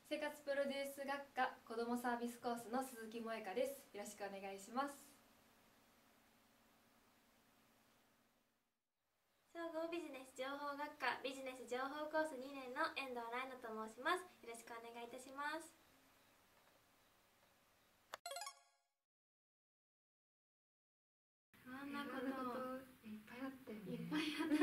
生活プロデュース学科子どもサービスコースの鈴木萌香です。よろしくお願いします。 総合ビジネス情報学科ビジネス情報コース2年の遠藤来乃と申します。よろしくお願いいたします。不安なこといっぱいあったよね。 いっぱいあった。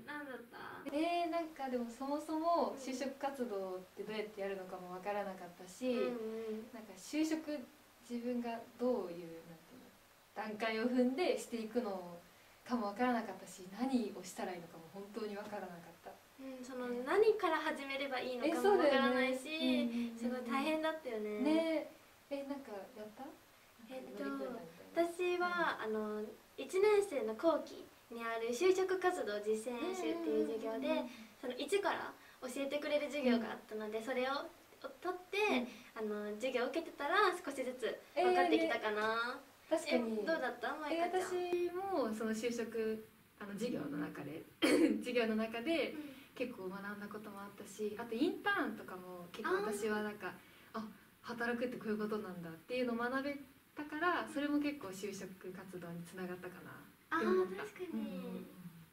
何だった？ なんかでもそもそも就職活動ってどうやってやるのかもわからなかったし、なんか就職自分がどういうなんていうの段階を踏んでしていくのかもわからなかったし、何をしたらいいのかも本当にわからなかった。 その何から始めればいいのかもわからないし、すごい大変だったよね。 なんかやった？ 私は1年生の後期にある就職活動実践演習っていう授業で、その1から教えてくれる授業があったので、それを取って授業を受けてたら少しずつ分かってきたかな。 確かに。 どうだった？舞香ちゃん。 私もその就職授業の中で結構学んだこともあったし、あとインターンとかも結構私はなんか働くってこういうことなんだっていうのを学べたから、それも結構就職活動につながったかなって思った。 確かに。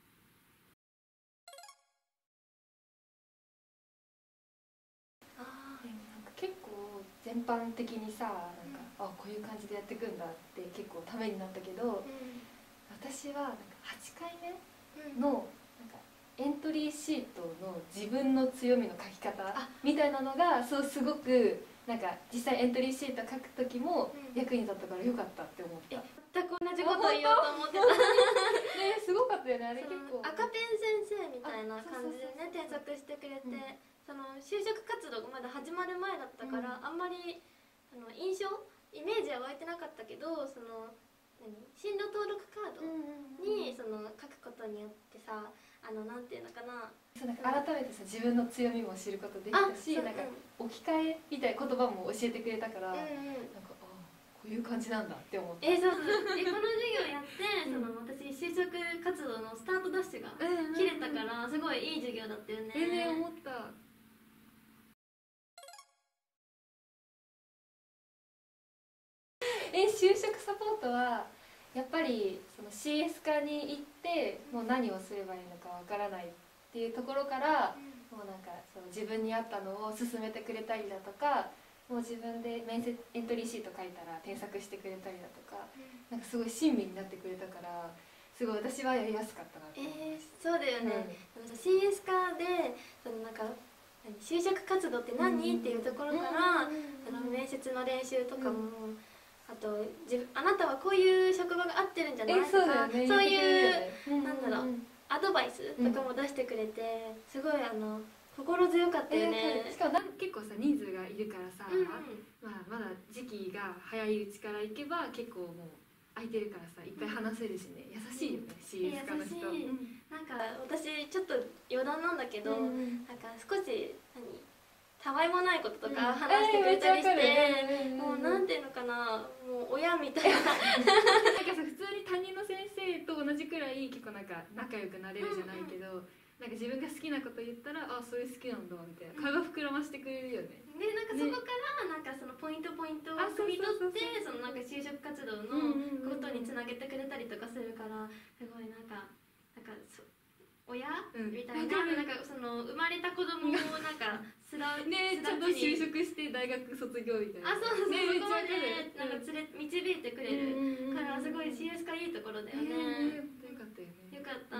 結構全般的にさ、なんかこういう感じでやっていくんだって結構ためになったけど、私はなんか8回目のなんかエントリーシートの自分の強みの書き方みたいなのがすごくなんか実際エントリーシート書く時も役に立ったからよかったって思った。 全く同じこと言おうと思ってた。 すごかったよね、あれ結構。 赤ペン先生みたいな感じでね添削してくれて、その就職活動がまだ始まる前だったから、あんまりイメージは湧いてなかったけど、その進路登録カードにその書くことによってさ、なんていうのかな、 なんか改めてさ自分の強みも知ることできたし、なんか置き換えみたいな言葉も教えてくれたから、なんかこういう感じなんだって思った。 そうそう。でこの授業やって私就職活動のスタートダッシュが切れたから、すごいいい授業だったよね。 思った。就職サポートはやっぱりその CS 科に行ってもう何をすればいいのかわからないっていうところから、もうなんかその自分に合ったのを勧めてくれたりだとか、もう自分でエントリーシート書いたら添削してくれたりだとか、なんかすごい親身になってくれたから、すごい私はやりやすかったなって思います。 そうだよね。CS 科でなんか就職活動って何っていうところから面接の練習とかも、あとあなたはこういう職場が合ってるんじゃないとか、そういうなんだろうアドバイスとかも出してくれて、すごい心強かったよね。 しかも結構さ人数がいるからさ、まだ時期が早いうちから行けば結構もう空いてるからさ、いっぱい話せるしね。優しいよね、CS 科の人。 なんか私ちょっっと余談なんだけど、なんか少したわいもないこととか話してくれたりして、もうなんていうのかな、もう親みたいな。 なんかさ、普通に担任の先生と同じくらい結構なんか仲良くなれるじゃないけど、なんか自分が好きなこと言ったらそれ好きなんだみたいな会話膨らましてくれるよね。 でなんかそこからなんかそのポイントを汲み取って、そのなんか就職活動のことにつなげてくれたりとかするから、すごいなんか親みたいな、なんかその生まれた子供をなんかちゃんと就職して大学卒業みたいな。 そうそう、そこまでなんか導いてくれるから、すごい CS 科いいところだよね。 よかったよね。 よかった。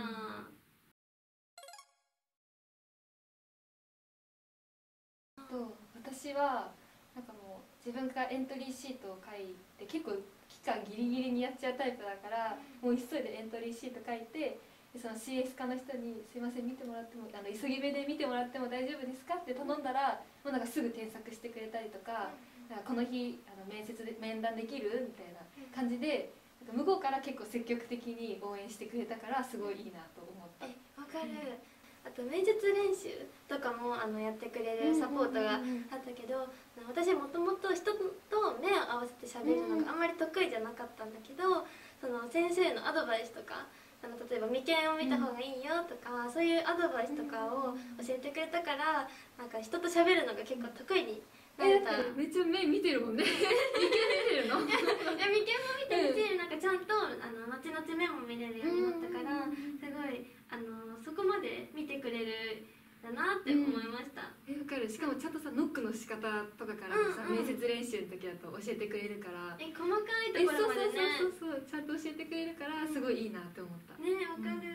私はなんかもう自分がエントリーシートを書いて結構期間ギリギリにやっちゃうタイプだから、もう急いでエントリーシート書いて、その CS 科の人に「すいません見てもらっても急ぎ目で見てもらっても大丈夫ですか?」って頼んだら、もうなんかすぐ添削してくれたりとか、この日面談できるみたいな感じで、向こうから結構積極的に応援してくれたから、すごいいいなと思った。 わかる。あと面接練習とかもやってくれるサポートがあったけど、私もともと人と目を合わせて喋るのがあんまり得意じゃなかったんだけど、その先生のアドバイスとか例えば眉間を見た方がいいよとか、そういうアドバイスとかを教えてくれたから、なんか人と喋るのが結構得意になれた。 めっちゃ目見てるもんね。眉間見てるの？ いや眉間も見てるし、なんかちゃんと後々目も見れるようになったから、すごいそこまで見てくれるだなって思いました。 わかる。しかもちゃんとさ、ノックの仕方とかからもさ、面接練習の時だと教えてくれるから、 細かいところまでね、 そうちゃんと教えてくれるから、すごいいいなって思った。 ね、わかる。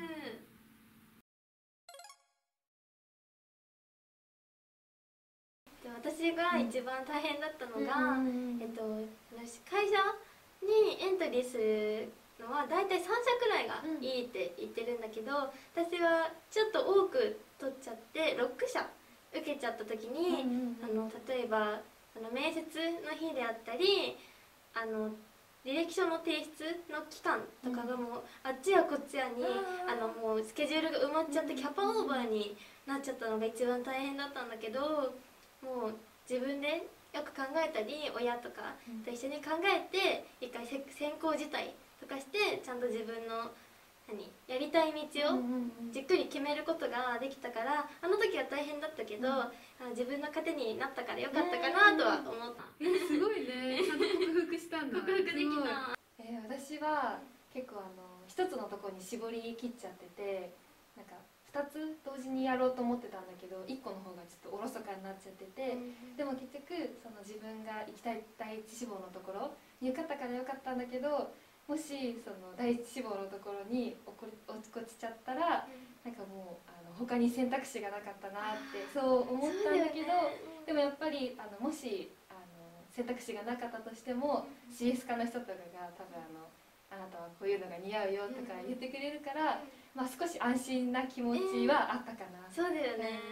私が一番大変だったのが、会社にエントリーするのは大体3社くらいがいいって言ってるんだけど、私はちょっと多く取っちゃって6社受けちゃった時に、例えば面接の日であったり履歴書の提出の期間とかがもうあっちやこっちやにもうスケジュールが埋まっちゃってキャパオーバーになっちゃったのが一番大変だったんだけど、もう自分でよく考えたり親とかと一緒に考えて一回選考自体とかしてちゃんと自分のやりたい道をじっくり決めることができたから、あの時は大変だったけど、自分の糧になったからよかったかなとは思った。 すごいね。ちゃんと克服したんだ。 克服できた。 私は結構一つのところに絞り切っちゃってて、なんか2つ同時にやろうと思ってたんだけど、1個の方がちょっとおろそかになっちゃってて、でも結局その自分が行きたい第一志望のところに受かったからよかったんだけど、もしその第一志望のところに落ちちゃったら、なんかもう他に選択肢がなかったなってそう思ったんだけど、でもやっぱりもし選択肢がなかったとしても CS 科の人とかが多分あなたはこういうのが似合うよとか言ってくれるから、まあ少し安心な気持ちはあったかな。 そうだよね。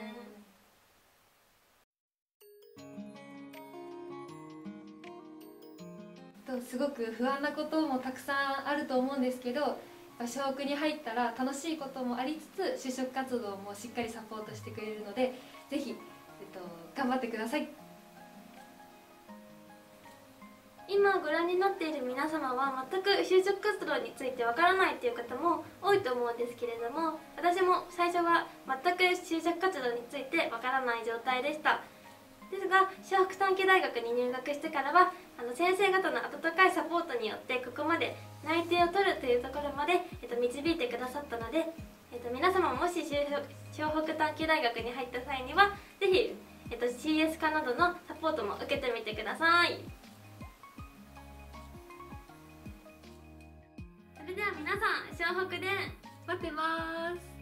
すごく不安なこともたくさんあると思うんですけど、小北に入ったら楽しいこともありつつ就職活動もしっかりサポートしてくれるので、ぜひ、頑張ってください。 今ご覧になっている皆様は全く就職活動についてわからないという方も多いと思うんですけれども、私も最初は全く就職活動についてわからない状態でした。ですが小北短期大学に入学してからは先生方の温かいサポートによってここまで内定を取るというところまで、導いてくださったので、皆様もし小北短期大学に入った際にはぜひ、CS 科などのサポートも受けてみてください。それでは皆さん小北で待ってます。